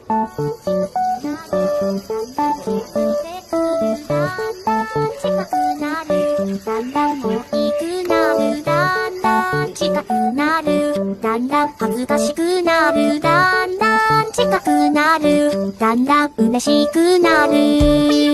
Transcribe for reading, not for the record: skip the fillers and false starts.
だんだん大きくなる、だんだん近くなる、だんだん恥ずかしくなる、だんだん近くなる、だんだん嬉しくなる。